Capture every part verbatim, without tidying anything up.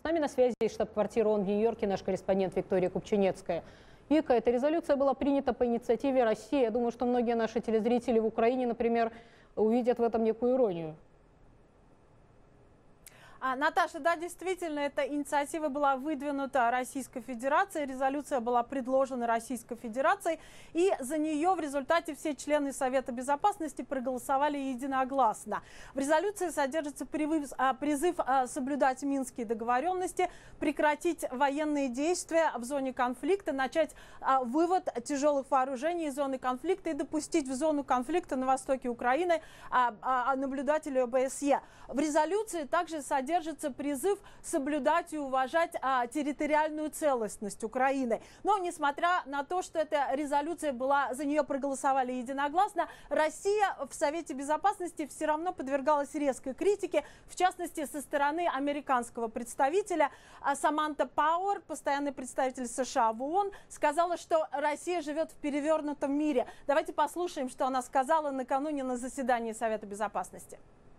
С нами на связи из штаб-квартиры ООН в Нью-Йорке наш корреспондент Виктория Купчинецкая. Вика, эта резолюция была принята по инициативе России. Я думаю, что многие наши телезрители в Украине, например, увидят в этом некую иронию. А, Наташа, да, действительно, эта инициатива была выдвинута Российской Федерацией, резолюция была предложена Российской Федерацией, и за нее в результате все члены Совета Безопасности проголосовали единогласно. В резолюции содержится призыв соблюдать минские договоренности, прекратить военные действия в зоне конфликта, начать вывод тяжелых вооружений из зоны конфликта и допустить в зону конфликта на востоке Украины наблюдателей о бэ эс е. В резолюции также содержится Содержится призыв соблюдать и уважать а, территориальную целостность Украины. Но, несмотря на то, что эта резолюция была, за нее проголосовали единогласно, Россия в Совете Безопасности все равно подвергалась резкой критике, в частности, со стороны американского представителя. А Саманта Пауэр, постоянный представитель США в ООН, сказала, что Россия живет в перевернутом мире. Давайте послушаем, что она сказала накануне на заседании Совета Безопасности.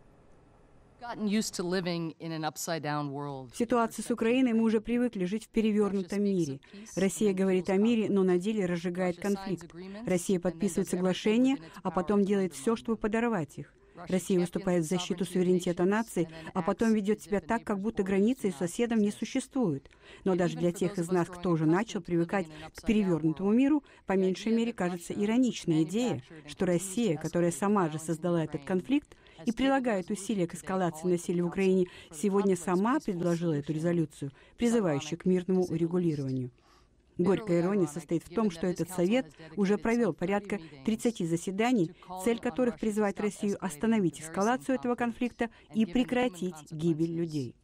В ситуации с Украиной мы уже привыкли жить в перевернутом мире. Россия говорит о мире, но на деле разжигает конфликт. Россия подписывает соглашения, а потом делает все, чтобы подорвать их. Россия выступает в защиту суверенитета нации, а потом ведет себя так, как будто границы с соседом не существуют. Но даже для тех из нас, кто уже начал привыкать к перевернутому миру, по меньшей мере кажется ироничная идея, что Россия, которая сама же создала этот конфликт и прилагает усилия к эскалации насилия в Украине, сегодня сама предложила эту резолюцию, призывающую к мирному урегулированию. Горькая ирония состоит в том, что этот совет уже провел порядка тридцати заседаний, цель которых призвать Россию остановить эскалацию этого конфликта и прекратить гибель людей.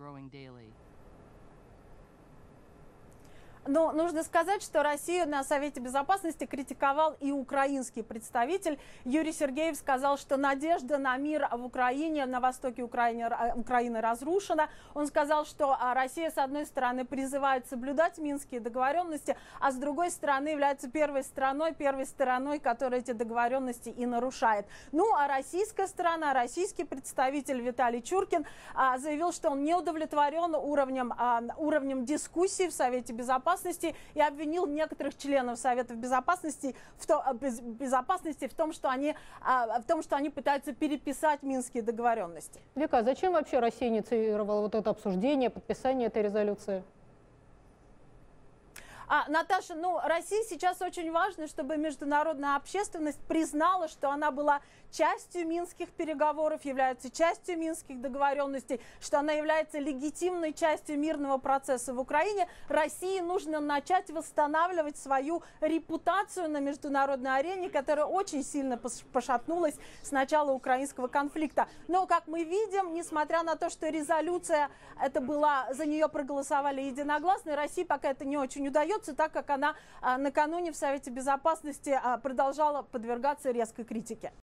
Но нужно сказать, что Россию на Совете Безопасности критиковал и украинский представитель. Юрий Сергеев сказал, что надежда на мир в Украине, на востоке Украины, Украины разрушена. Он сказал, что Россия, с одной стороны, призывает соблюдать минские договоренности, а с другой стороны, является первой страной, первой стороной, которая эти договоренности и нарушает. Ну, а российская сторона, российский представитель Виталий Чуркин заявил, что он не удовлетворен уровнем, уровнем дискуссии в Совете Безопасности, и обвинил некоторых членов Совета Безопасности в, то, безопасности в, том, что они, в том, что они пытаются переписать минские договоренности. Вика, а зачем вообще Россия инициировала вот это обсуждение, подписание этой резолюции? А, Наташа, ну, России сейчас очень важно, чтобы международная общественность признала, что она была частью минских переговоров, является частью минских договоренностей, что она является легитимной частью мирного процесса в Украине. России нужно начать восстанавливать свою репутацию на международной арене, которая очень сильно пошатнулась с начала украинского конфликта. Но, как мы видим, несмотря на то, что резолюция это была, за нее проголосовали единогласно, России пока это не очень удается, так как она а, накануне в Совете Безопасности а, продолжала подвергаться резкой критике.